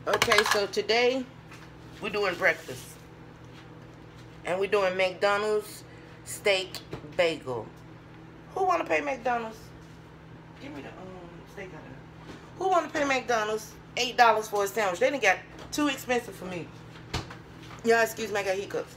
Okay, so today we're doing breakfast. And we're doing McDonald's steak bagel. Who want to pay McDonald's? Give me the steak out there. Who want to pay McDonald's $8 for a sandwich? They done got too expensive for me. Yeah, excuse me, I got hiccups.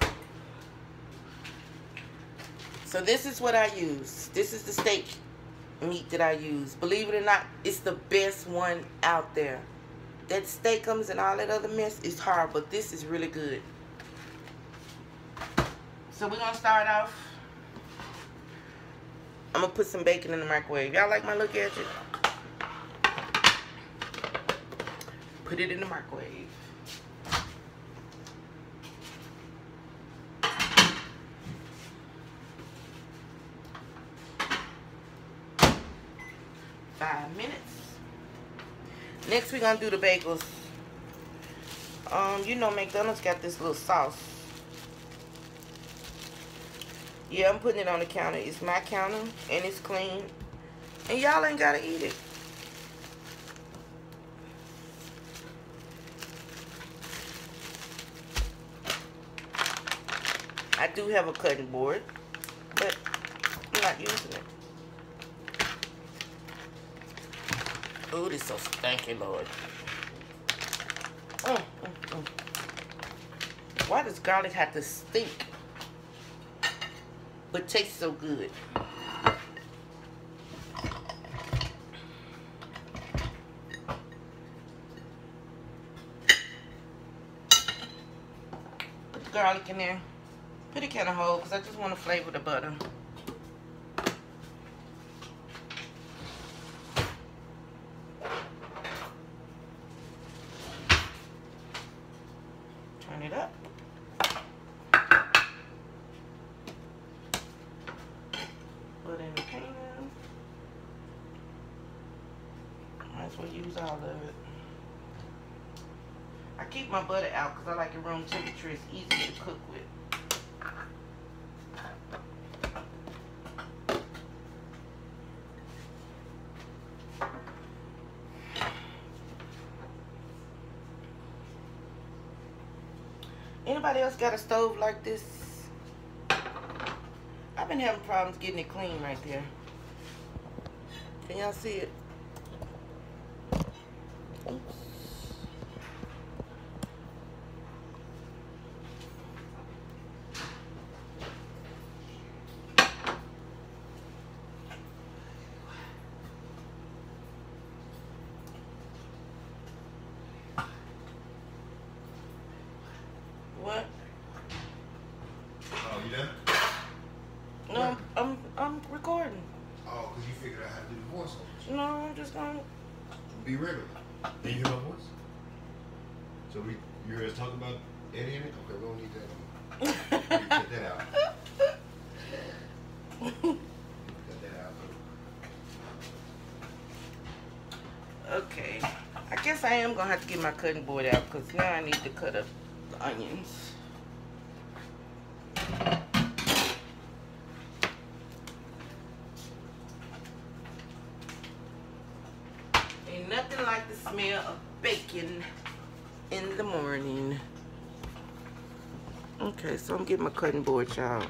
So this is what I use. This is the steak meat that I use. Believe it or not, it's the best one out there. That steakums and all that other mess is hard, but this is really good. So we're gonna start off. I'm gonna put some bacon in the microwave. Y'all like my little gadget? Put it in the microwave. Next, we're gonna do the bagels. You know McDonald's got this little sauce. Yeah, I'm putting it on the counter. It's my counter, and it's clean. And y'all ain't gotta eat it. I do have a cutting board, but I'm not using it. Ooh, this is so stinky, Lord. Why does garlic have to stink, but taste so good? Put the garlic in there. Put it kind of whole, because I just want to flavor the butter. Turn it up. Put in the pan. Might as well use all of it. I keep my butter out because I like it room temperature. It's easy to cook with. Anybody else got a stove like this? I've been having problems getting it clean right there. Can y'all see it? Oops. What? Oh, you done? No, I'm recording. Oh, because you figured out how to do the voiceovers. No, I'm just gonna Be regular. Can you hear my voice? So you heard us talk about Eddie in it? Okay, we don't need that. We can cut that out. Cut that out. Okay. I guess I am gonna have to get my cutting board out because now I need to cut up the onions. Ain't nothing like the smell of bacon in the morning. Okay, so I'm getting my cutting board, y'all.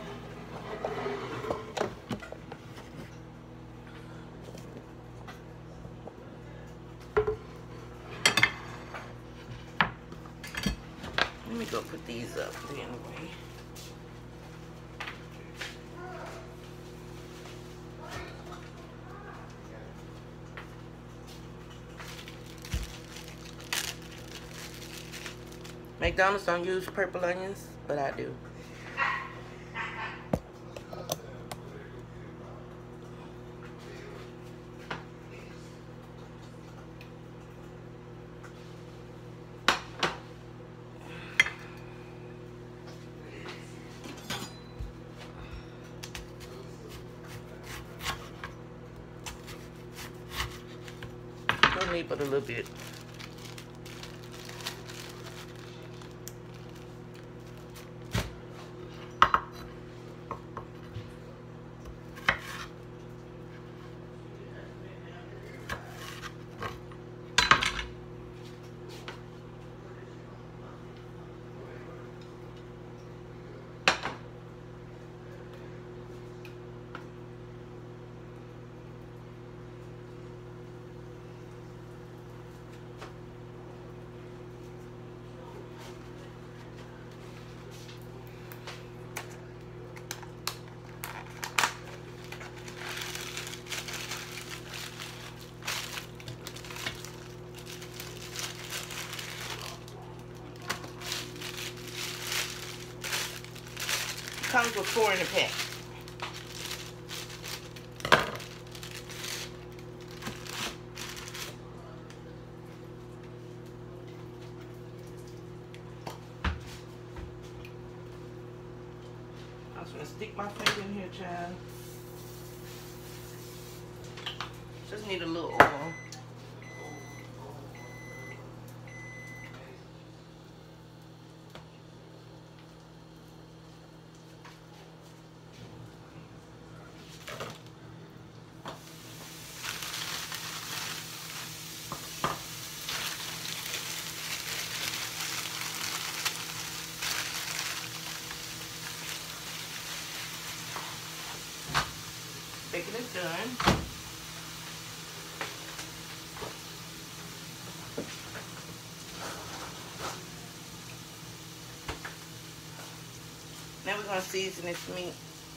Let me go put these up anyway. McDonald's don't use purple onions, but I do. Don't need but a little bit. Comes with 4 in a pack. I'm just gonna stick my finger in here, child. Just need a little oil. Bacon is done. Now we're going to season this meat.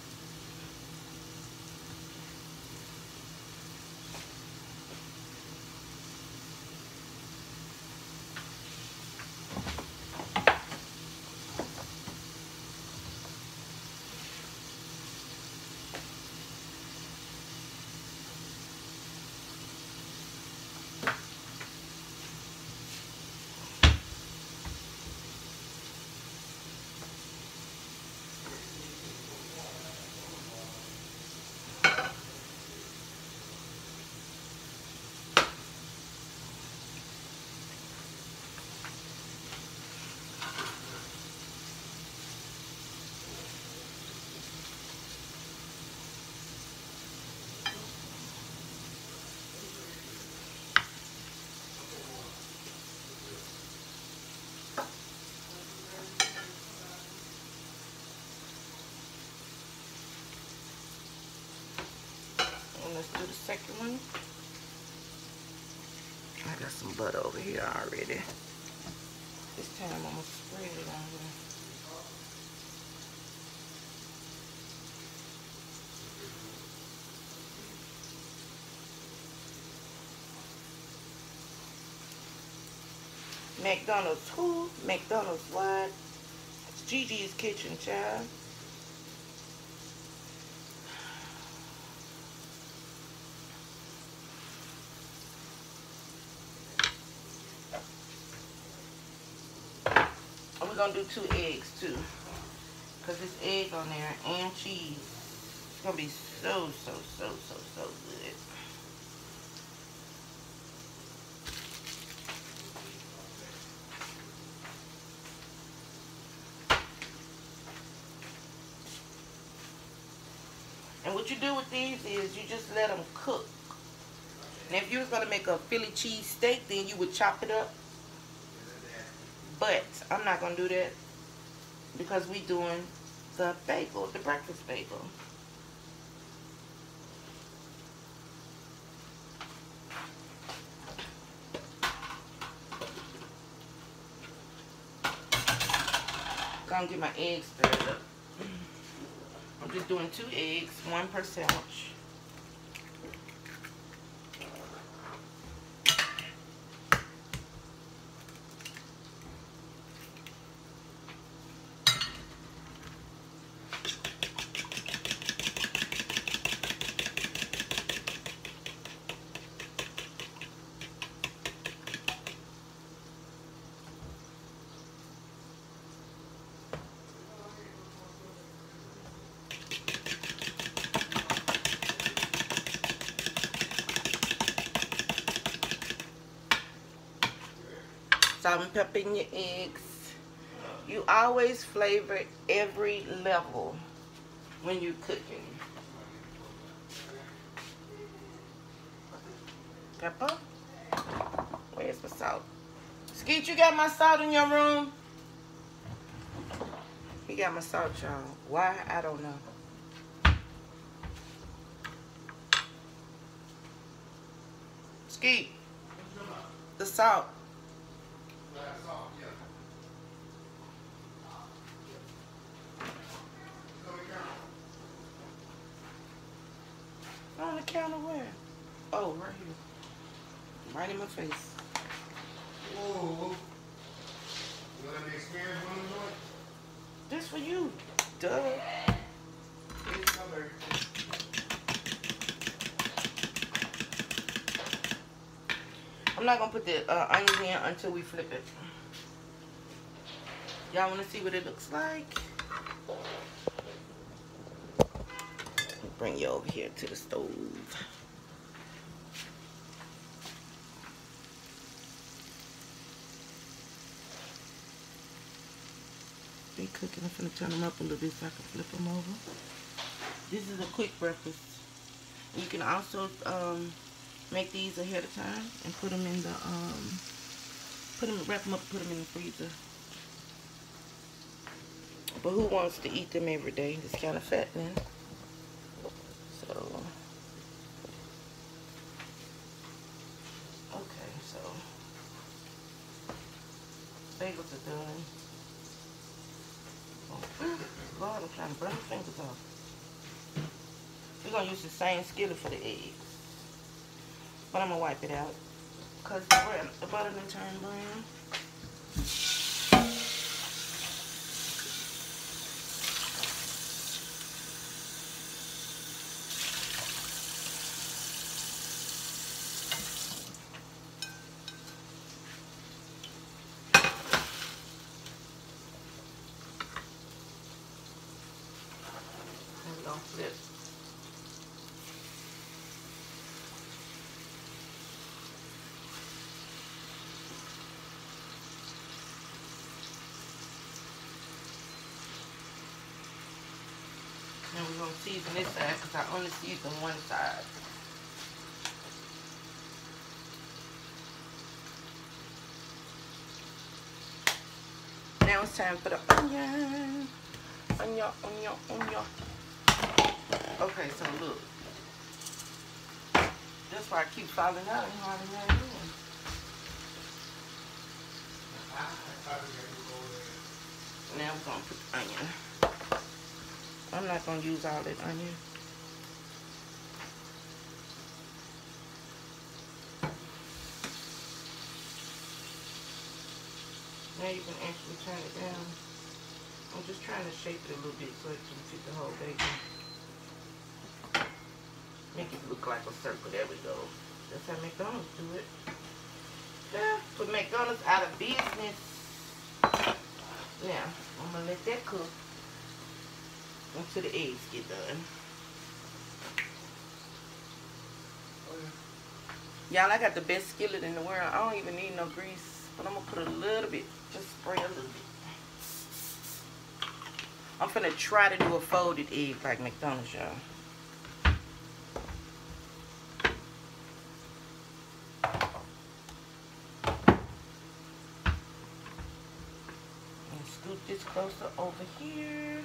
Let's do the second one. I got some butter over here already. This time I'm gonna spread it on here. McDonald's who? McDonald's what? It's Gigi's Kitchen, child. We're gonna do 2 eggs too, because there's egg on there and cheese. It's gonna be so good. And what you do with these is you just let them cook. And if you was gonna make a Philly cheese steak, then you would chop it up. But I'm not gonna do that because we doing the bagel, the breakfast bagel. Gonna get my eggs stirred up. I'm just doing 2 eggs, 1 per sandwich. Salt and pepper in your eggs. You always flavor every level when you're cooking. Pepper. Where's my salt? Skeet, you got my salt in your room? He got my salt, y'all. Why? I don't know. Skeet. The salt. On the counter where? Oh, right here. Right in my face. Whoa. You let me experience one of those? This for you. Duh. version. I'm not gonna put the onions in until we flip it. Y'all wanna see what it looks like? Bring you over here to the stove. They cooking. I'm finna turn them up a little bit so I can flip them over. This is a quick breakfast. You can also make these ahead of time and put them in the wrap them up, put them in the freezer. But who wants to eat them every day? It's kind of fattening. So, okay, so bagels are done. Oh, Lord, I'm trying to burn my fingers off. We're gonna use the same skillet for the eggs, but I'm gonna wipe it out because the butter done turned brown. Flip. Now we're going to season this side because I only season one side. Now it's time for the onion. Onion. Okay, so look. That's why I keep falling out and hardly not doing. Now we're going to put the onion. I'm not going to use all that onion. Now you can actually turn it down. I'm just trying to shape it a little bit so it can fit the whole bacon. Make it look like a circle. There we go. That's how McDonald's do it. Yeah, put McDonald's out of business. Now, I'm going to let that cook until the eggs get done. Y'all, I got the best skillet in the world. I don't even need no grease, but I'm going to put a little bit. Just spray a little bit. I'm finna try to do a folded egg like McDonald's, y'all. And scoot this closer over here.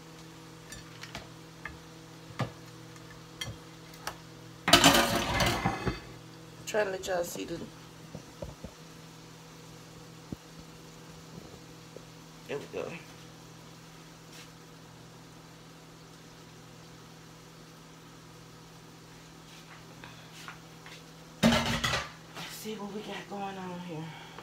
Trying to let y'all see the. There we go. Let's see what we got going on here.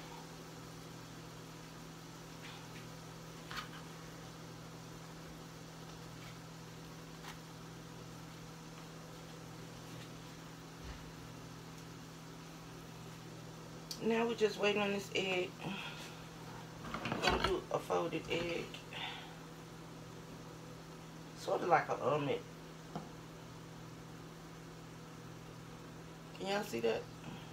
Now we're just waiting on this egg. We're gonna do a folded egg. Sort of like an omelet. Can y'all see that?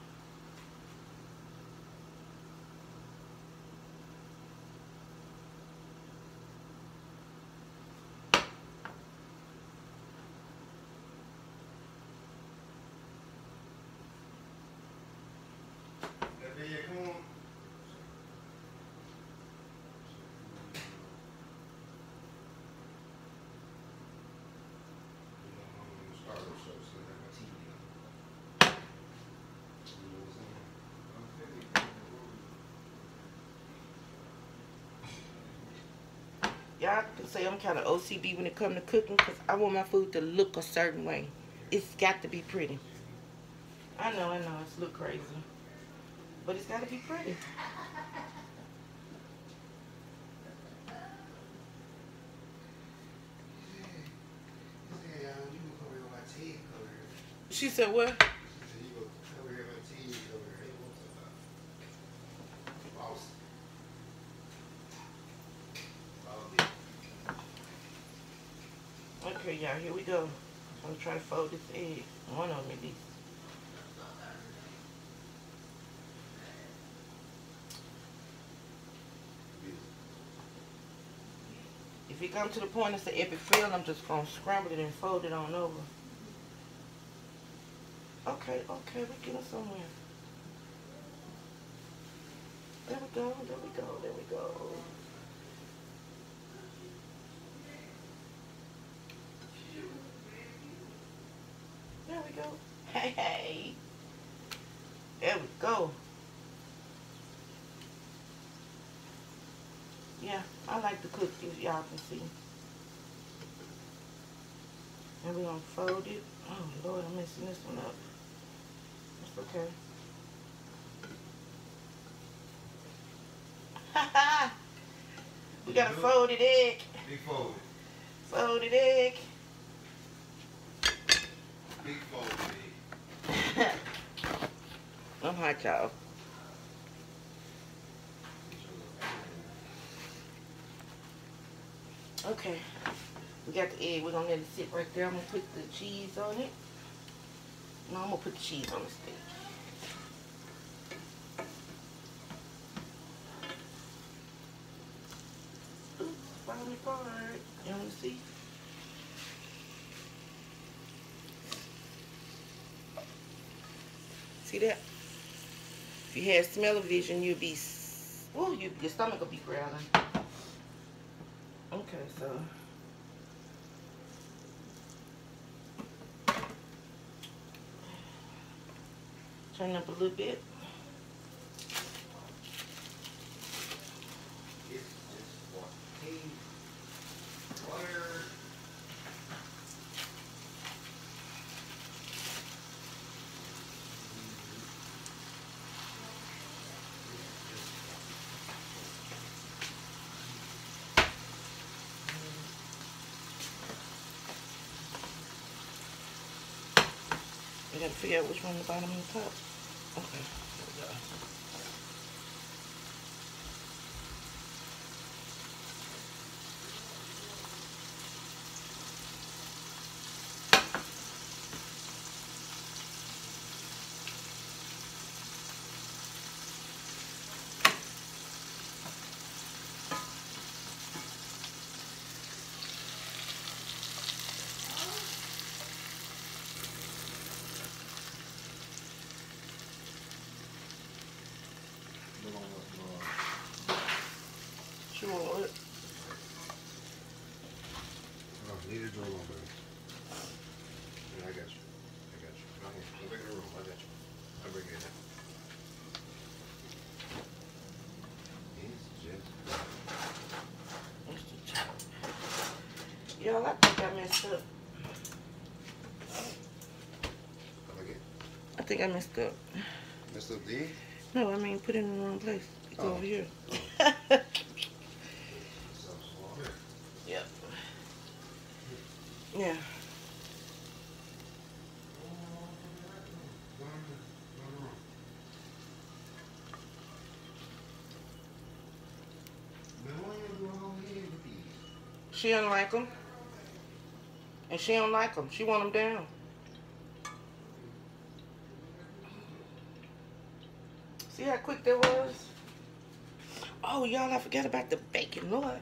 Y'all can say I'm kind of OCD when it comes to cooking because I want my food to look a certain way. It's got to be pretty. I know, it's look crazy. But it's got to be pretty. She said what? You go over here, my TV over here. Hey, what's up? Okay, y'all, here we go. I'm trying to fold this egg. One of them at least. If it comes to the point it's an epic fail, I'm just going to scramble it and fold it on over. Okay, we're getting somewhere. There we go. There we go. Hey. There we go. Yeah, I like to cook, as y'all can see. And we're going to fold it. Oh, Lord, I'm messing this one up. It's okay. We got a folded egg. Big folded. Folded egg. Big folded egg. I'm hot, y'all. Okay. We got the egg. We're going to let it sit right there. I'm going to put the cheese on it. No, I'm going to put the cheese on the steak. Oops, falling apart. You want to see? See that? If you had smell-o-vision, you'd be... Ooh, your stomach will be growling. Okay, so... Turn up a little bit. It's just water. We gotta figure out which one the bottom and the top. Okay, there we go. Sure. Oh, need a door opener. Yeah, I got you. Come back in the room. I got you. I'll bring it in. It's the top. Y'all, I think I messed up. I think I messed up. Messed up D? No, I mean put it in the wrong place. It's over here. Yep. Yeah. She don't like them. And she don't like them. She want them down. See how quick that was? Oh, y'all, I forgot about the bacon, Lord.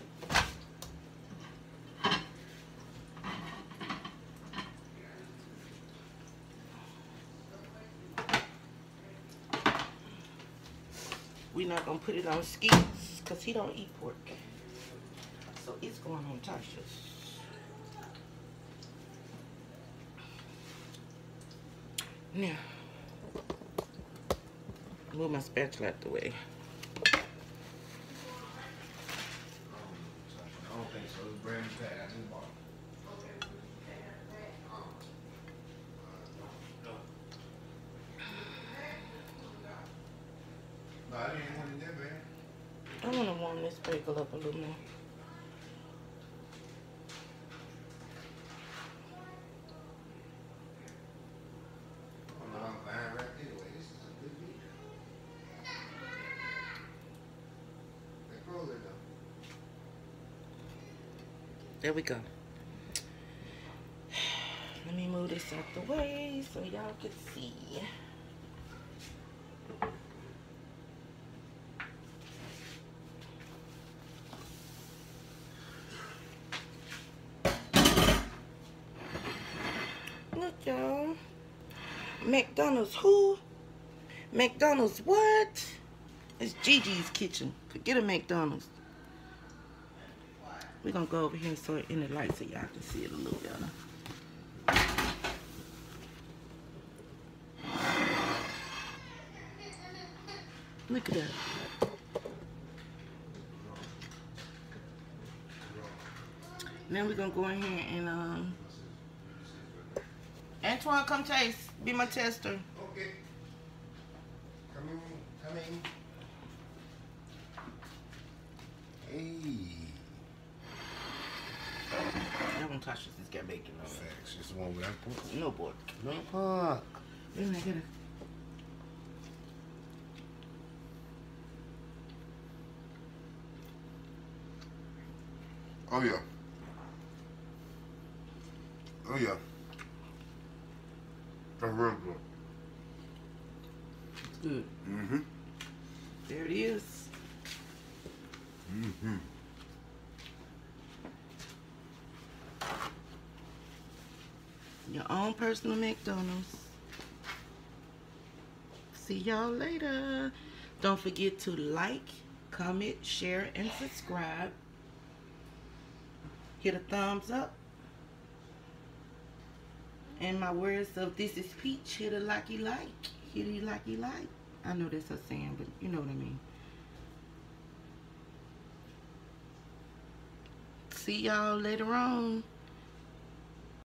We're not going to put it on skis because he don't eat pork. So it's going on Tasha's. Now, move my spatula out the way. I don't think so. It's brand new pack. I just bought it. No, I didn't want it there, man. I want to warm this bagel up a little more. There we go. Let me move this out the way so y'all can see. Look, y'all. McDonald's who? McDonald's what? It's Gigi's Kitchen. Forget a McDonald's. We're gonna go over here so it in the light so y'all can see it a little better. Look at that. Now we're gonna go in here and Antoine, come taste. Be my tester. Okay. Coming. Hey. That one touches this got bacon on it. Facts. It's the one without pork. No pork. No pork. Wait a minute, get it. Oh yeah. Oh yeah. That's real good. It's good. Mm-hmm. There it is. Mm-hmm. Your own personal McDonald's. See y'all later. Don't forget to like, comment, share, and subscribe. Hit a thumbs up. And my words of this is Peach, hit a likey like. Hit a likey like. I know that's a saying, but you know what I mean. See y'all later on.